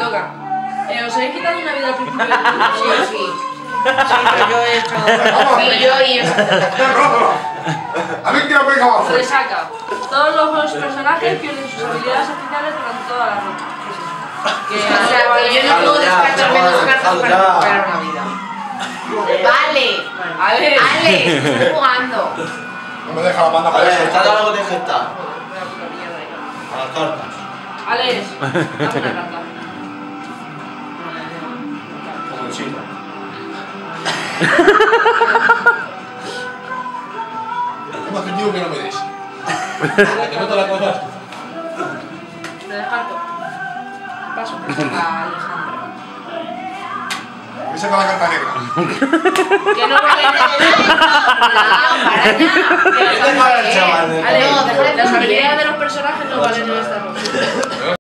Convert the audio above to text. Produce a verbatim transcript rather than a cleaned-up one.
toca. Eh, ¿Os habéis quitado una vida al principio del Sí, sí. Sí, yo he hecho... Sí, yo y eso. A ver qué la pega abajo. Resaca. Todos los personajes pierden sus habilidades especiales durante toda la ronda. Que, o sea, que yo no puedo descartar menos cartas para recuperar una vida. Vale. Ale. Ale, estoy jugando. No me deja la banda para eso. Está algo que está. A las cartas. Alex, dame una carta. Como el chico. Es más objetivo que no me des. Te meto la cosa. Me descarto. Paso. A Alejandro. Me saca la carta negra. Que no vale Deja al chaval de Ale, no, deja de las dormir. habilidades de los personajes no valen en esta ronda.